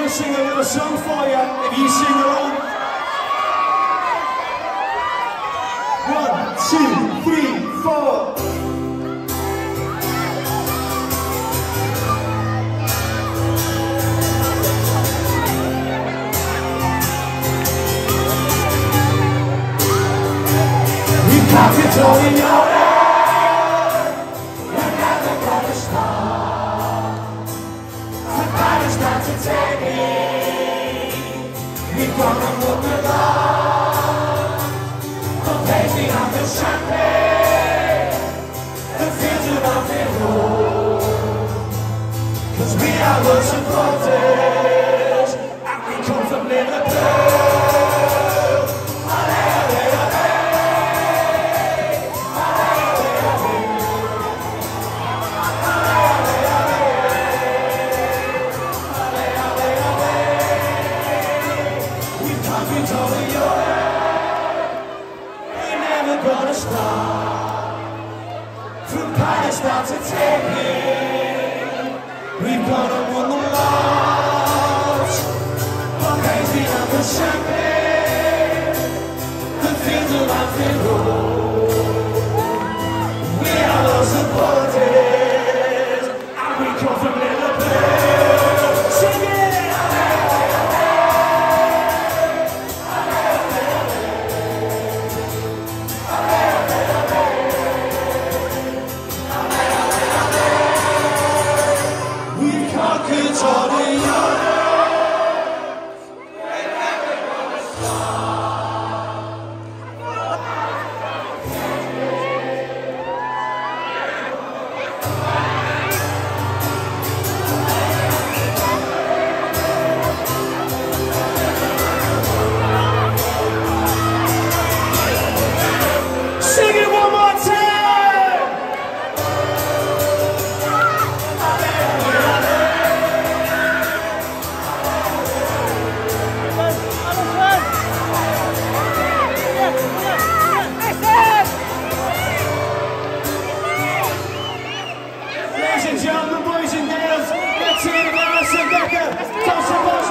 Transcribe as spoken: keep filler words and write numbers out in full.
gonna sing a little song for you if you sing along. One, two, three, four. We've got it all in your head. You're never gonna stop. The fight not to take it. We're gonna move it on. The baby on the champagne. The future of the road. Cause we are the supporters. And we come from Liverpool. Gonna stop from Paris down to Tahiti. We're gonna win the loss. But baby, I'm the champagne. The fields of Anfield Road. We are the supporters, and we come from Liverpool. Sing it! Ladies and gentlemen, boys and girls, let's hear it now, Rebecca.